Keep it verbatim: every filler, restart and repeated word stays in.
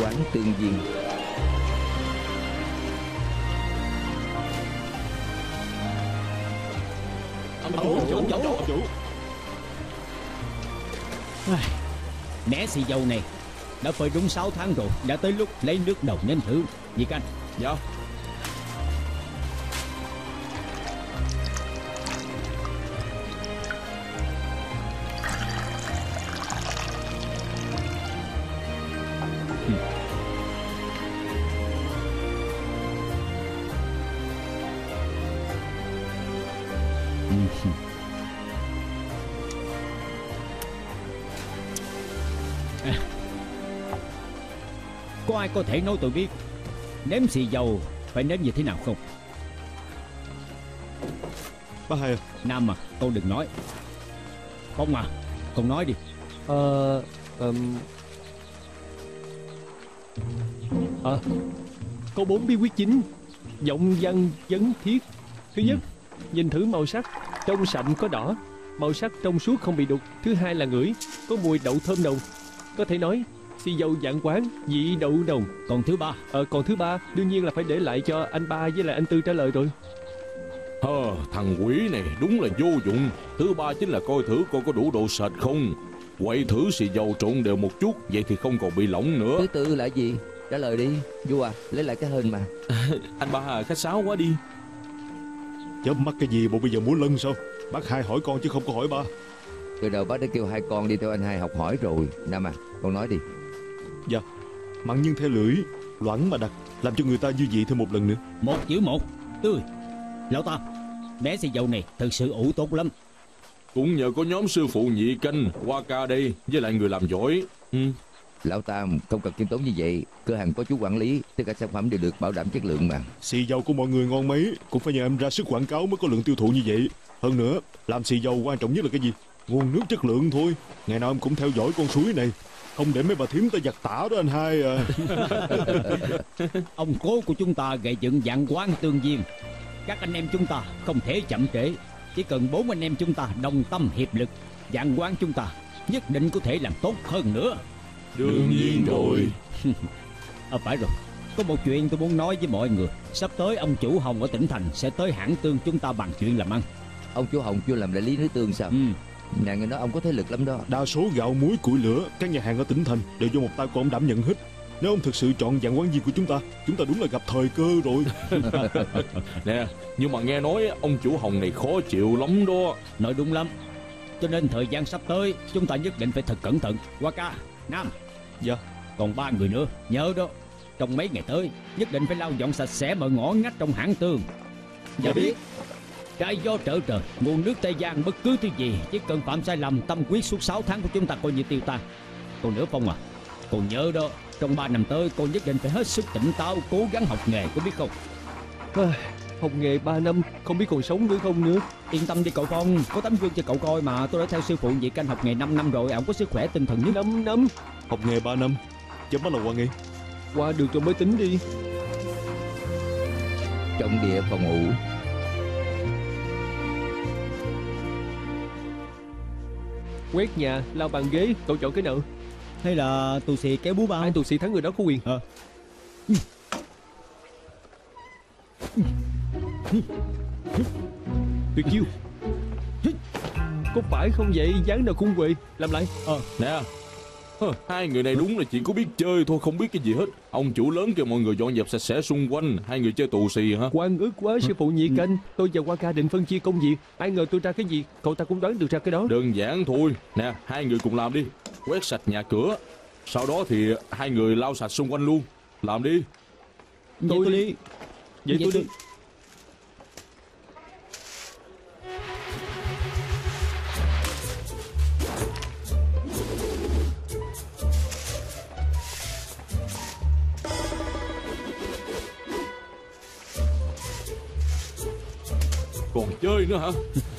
quán tương viên. Ông chủ, ông chủ, ông chủ. Mẻ xì dầu này đã phơi đúng sáu tháng rồi, đã tới lúc lấy nước đầu nêm thử. Gì canh? Dạ. À, có ai có thể nói tôi biết nếm xì dầu phải nếm như thế nào không? Bác Hai à? Nam à, con đừng nói. Phong à, con nói đi. Ờ... Um... À, có bốn bí quyết chính: giọng văn vấn thiết. Thứ nhất, ừ. nhìn thử màu sắc, trong sậm có đỏ, màu sắc trong suốt không bị đục. Thứ hai là ngửi, có mùi đậu thơm nồng. Có thể nói xì dầu vạn quán, vị đậu nồng. Còn thứ ba? Ờ, còn thứ ba đương nhiên là phải để lại cho anh Ba với lại anh Tư trả lời rồi. Hơ, thằng quỷ này đúng là vô dụng. Thứ ba chính là coi thử coi có đủ độ sệt không. Quậy thử xì dầu trộn đều một chút, vậy thì không còn bị lỏng nữa. Thứ tư là gì? Trả lời đi. Vua à, lấy lại cái hên mà. Anh Ba à, khách sáo quá đi. Chớp mắt cái gì bộ bây giờ muốn lân sao? Bác Hai hỏi con chứ không có hỏi ba. Từ đầu bác đã kêu hai con đi theo anh Hai học hỏi rồi. Nam à, con nói đi. Dạ, mặn nhưng theo lưỡi, loãng mà đặc, làm cho người ta dư vị thêm một lần nữa. Một chữ một. Tươi. Lão Tam, bé xì dầu này thật sự ủ tốt lắm. Cũng nhờ có nhóm sư phụ nhị canh Hoa Ca đây với lại người làm giỏi. Ừ. Lão Tam không cần kiêm tốn như vậy. Cửa hàng có chú quản lý, tất cả sản phẩm đều được bảo đảm chất lượng mà. Xì dầu của mọi người ngon mấy cũng phải nhờ em ra sức quảng cáo mới có lượng tiêu thụ như vậy. Hơn nữa, làm xì dầu quan trọng nhất là cái gì? Nguồn nước chất lượng thôi. Ngày nào em cũng theo dõi con suối này, không để mấy bà thím ta giặt tả đó anh Hai à. Ông cố của chúng ta gây dựng vạn quán tương viên. Các anh em chúng ta không thể chậm trễ. Chỉ cần bốn anh em chúng ta đồng tâm hiệp lực, vạn quán chúng ta nhất định có thể làm tốt hơn nữa. Đương nhiên rồi. À phải rồi, có một chuyện tôi muốn nói với mọi người. Sắp tới ông chủ Hồng ở tỉnh thành sẽ tới hãng tương chúng ta bàn chuyện làm ăn. Ông chủ Hồng chưa làm đại lý nước tương sao? Ừ. Nè nghe nói ông có thế lực lắm đó. Đa số gạo muối củi lửa các nhà hàng ở tỉnh thành đều do một tay của ông đảm nhận hết. Nếu ông thực sự chọn vạn quán viên của chúng ta, chúng ta đúng là gặp thời cơ rồi. Nè, nhưng mà nghe nói ông chủ Hồng này khó chịu lắm đó. Nói đúng lắm. Cho nên thời gian sắp tới chúng ta nhất định phải thật cẩn thận. Hoa Ca, Nam. Dạ. Còn ba người nữa, nhớ đó, trong mấy ngày tới nhất định phải lau dọn sạch sẽ mọi ngõ ngách trong hãng tương. Dạ, dạ biết. Trái gió trở trời, nguồn nước Tây Giang bất cứ thứ gì chỉ cần phạm sai lầm, tâm quyết suốt sáu tháng của chúng ta coi như tiêu tan. Còn nữa Phong à, còn nhớ đó, trong ba năm tới con nhất định phải hết sức tỉnh táo, cố gắng học nghề, có biết không? À, học nghề ba năm không biết còn sống nữa không nữa. Yên tâm đi cậu Phong, có tấm gương cho cậu coi mà. Tôi đã theo sư phụ Nhị Canh học nghề năm năm rồi, ổng có sức khỏe tinh thần nhất. Năm năm? Học nghề ba năm, chấm mắt là qua nghề. Qua được rồi mới tính đi. Trong địa phòng ngủ. Quét nhà, lau bàn ghế, cậu chọn cái nào? Hay là tù xì kéo búa bao? Ai tù xì thắng người đó có quyền. Ờ. Tuyệt chiêu. Có phải không vậy? Dáng nào khung quệ. Làm lại. Ờ. Nè, hai người này đúng là chỉ có biết chơi thôi, không biết cái gì hết. Ông chủ lớn kêu mọi người dọn dẹp sạch sẽ xung quanh, hai người chơi tù xì hả? Oan ức quá sư phụ Nhị Canh. Tôi và Hoa Ca định phân chia công việc, ai ngờ tôi ra cái gì cậu ta cũng đoán được ra cái đó. Đơn giản thôi. Nè, hai người cùng làm đi. Quét sạch nhà cửa, sau đó thì hai người lau sạch xung quanh luôn. Làm đi. Vậy tôi đi. Vậy tôi đi. Còn chơi nữa hả?